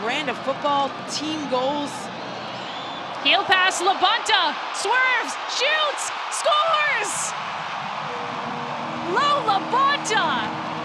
brand of football, team goals. Heel pass, LaBonta, swerves, shoots, scores! LaBonta!